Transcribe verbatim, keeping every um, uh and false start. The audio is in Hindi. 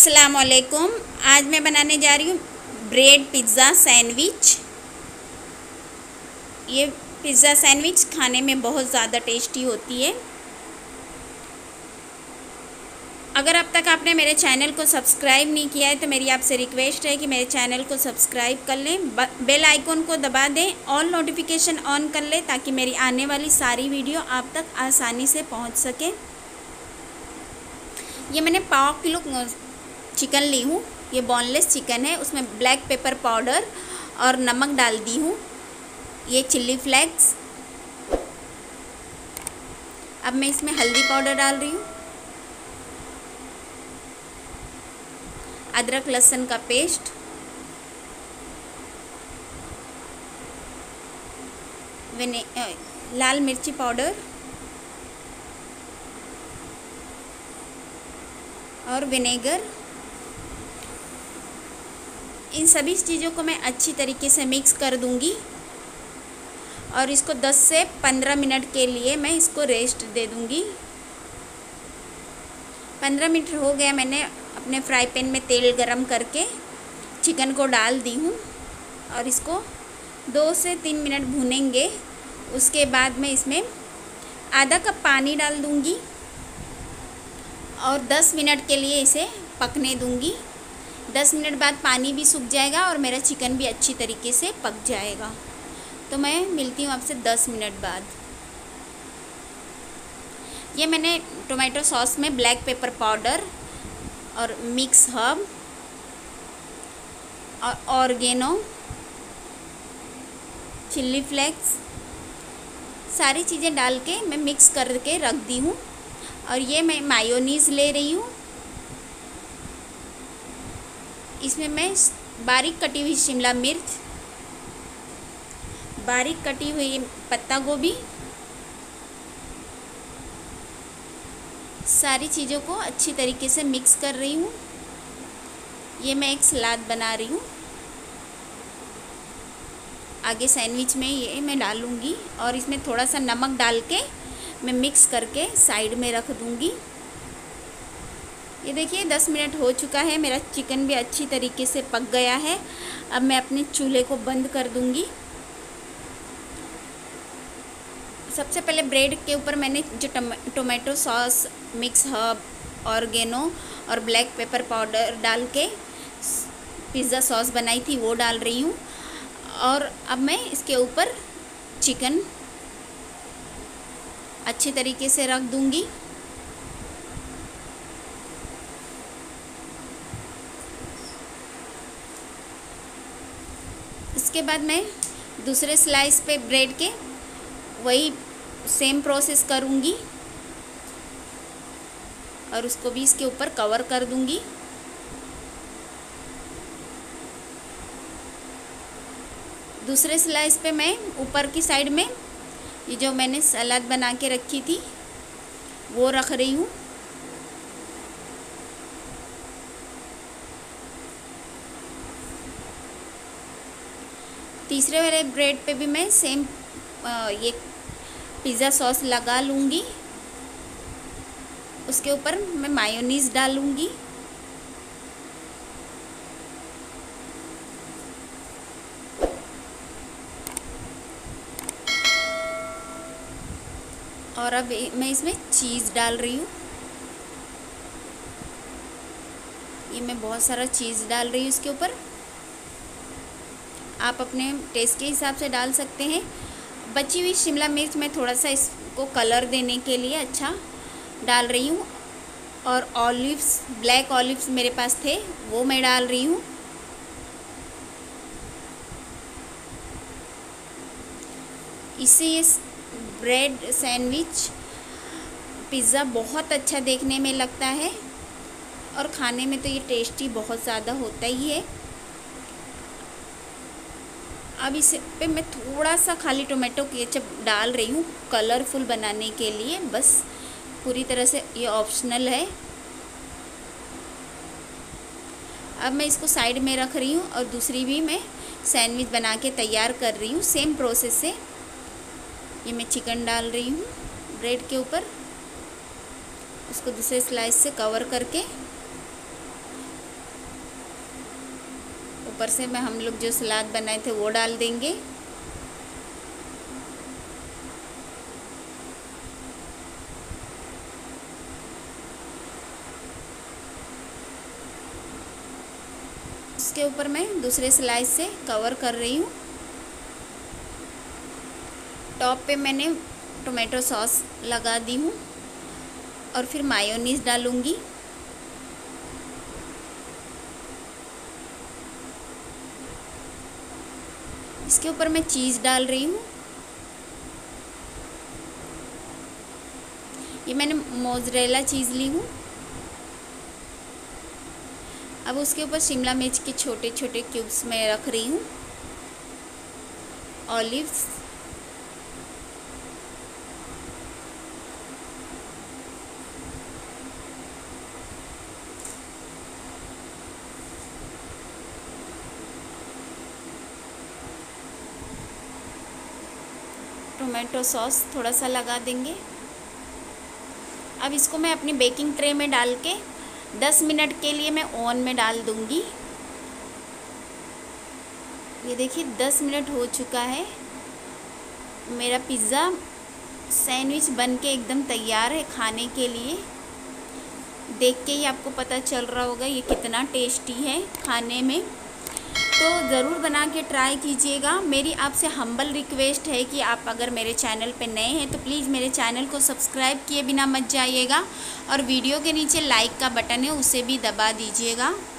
अस्सलाम वालेकुम। आज मैं बनाने जा रही हूँ ब्रेड पिज़्ज़ा सैंडविच। ये पिज़्ज़ा सैंडविच खाने में बहुत ज़्यादा टेस्टी होती है। अगर अब तक आपने मेरे चैनल को सब्सक्राइब नहीं किया है तो मेरी आपसे रिक्वेस्ट है कि मेरे चैनल को सब्सक्राइब कर लें, बेल आइकन को दबा दें, ऑल नोटिफिकेशन ऑन कर लें ताकि मेरी आने वाली सारी वीडियो आप तक आसानी से पहुँच सके। ये मैंने पाव किलो चिकन ली हूँ। ये बोनलेस चिकन है, उसमें ब्लैक पेपर पाउडर और नमक डाल दी हूँ। ये चिल्ली फ्लेक्स। अब मैं इसमें हल्दी पाउडर डाल रही हूँ, अदरक लहसुन का पेस्ट, विने लाल मिर्ची पाउडर और विनेगर। इन सभी चीज़ों को मैं अच्छी तरीके से मिक्स कर दूंगी और इसको दस से पंद्रह मिनट के लिए मैं इसको रेस्ट दे दूंगी। पंद्रह मिनट हो गया, मैंने अपने फ्राई पैन में तेल गरम करके चिकन को डाल दी हूँ और इसको दो से तीन मिनट भूनेंगे। उसके बाद मैं इसमें आधा कप पानी डाल दूंगी और दस मिनट के लिए इसे पकने दूंगी। दस मिनट बाद पानी भी सूख जाएगा और मेरा चिकन भी अच्छी तरीके से पक जाएगा। तो मैं मिलती हूँ आपसे दस मिनट बाद। ये मैंने टोमेटो सॉस में ब्लैक पेपर पाउडर और मिक्स हर्ब और ऑर्गेनो, चिल्ली फ्लेक्स सारी चीज़ें डाल के मैं मिक्स करके रख दी हूँ। और ये मैं मायोनीज़ ले रही हूँ। इसमें मैं बारीक कटी हुई शिमला मिर्च, बारीक कटी हुई पत्ता गोभी, सारी चीज़ों को अच्छी तरीके से मिक्स कर रही हूँ। ये मैं एक सलाद बना रही हूँ, आगे सैंडविच में ये मैं डालूँगी और इसमें थोड़ा सा नमक डाल के मैं मिक्स करके साइड में रख दूँगी। ये देखिए दस मिनट हो चुका है, मेरा चिकन भी अच्छी तरीके से पक गया है। अब मैं अपने चूल्हे को बंद कर दूँगी। सबसे पहले ब्रेड के ऊपर मैंने जो tomato sauce, mix herb, oregano और ब्लैक पेपर पाउडर डाल के पिज़्ज़ा सॉस बनाई थी वो डाल रही हूँ। और अब मैं इसके ऊपर चिकन अच्छी तरीके से रख दूँगी। इसके बाद मैं दूसरे स्लाइस पे ब्रेड के वही सेम प्रोसेस करूँगी और उसको भी इसके ऊपर कवर कर दूँगी। दूसरे स्लाइस पे मैं ऊपर की साइड में ये जो मैंने सलाद बना के रखी थी वो रख रही हूँ। तीसरे वाले ब्रेड पे भी मैं सेम ये पिज़्ज़ा सॉस लगा लूँगी। उसके ऊपर मैं मायोनीज़ डालूँगी और अब मैं इसमें चीज़ डाल रही हूँ। ये मैं बहुत सारा चीज़ डाल रही हूँ इसके ऊपर। आप अपने टेस्ट के हिसाब से डाल सकते हैं। बची हुई शिमला मिर्च मैं थोड़ा सा इसको कलर देने के लिए अच्छा डाल रही हूँ। और ऑलिव्स, ब्लैक ऑलिव्स मेरे पास थे वो मैं डाल रही हूँ। इससे ये ब्रेड सैंडविच पिज़्ज़ा बहुत अच्छा देखने में लगता है और खाने में तो ये टेस्टी बहुत ज़्यादा होता ही है। अब इस पे मैं थोड़ा सा खाली टोमेटो केचप डाल रही हूँ कलरफुल बनाने के लिए, बस पूरी तरह से ये ऑप्शनल है। अब मैं इसको साइड में रख रही हूँ और दूसरी भी मैं सैंडविच बना के तैयार कर रही हूँ सेम प्रोसेस से। ये मैं चिकन डाल रही हूँ ब्रेड के ऊपर, उसको दूसरे स्लाइस से कवर करके ऊपर से मैं हम लोग जो सलाद बनाए थे वो डाल देंगे। इसके ऊपर मैं दूसरे स्लाइस से कवर कर रही हूँ। टॉप पे मैंने टोमेटो सॉस लगा दी हूँ और फिर मायोनीज़ डालूँगी। इसके ऊपर मैं चीज़ डाल रही हूँ। ये मैंने मोज़रेला चीज़ ली हूँ। अब उसके ऊपर शिमला मिर्च के छोटे छोटे क्यूब्स में रख रही हूँ। ऑलिव्स, टोमेटो सॉस थोड़ा सा लगा देंगे। अब इसको मैं अपनी बेकिंग ट्रे में डाल के दस मिनट के लिए मैं ओवन में डाल दूँगी। ये देखिए दस मिनट हो चुका है। मेरा पिज़्ज़ा सैंडविच बन के एकदम तैयार है खाने के लिए। देख के ही आपको पता चल रहा होगा ये कितना टेस्टी है खाने में। तो ज़रूर बना के ट्राई कीजिएगा। मेरी आपसे हम्बल रिक्वेस्ट है कि आप अगर मेरे चैनल पे नए हैं तो प्लीज़ मेरे चैनल को सब्सक्राइब किए बिना मत जाइएगा और वीडियो के नीचे लाइक का बटन है उसे भी दबा दीजिएगा।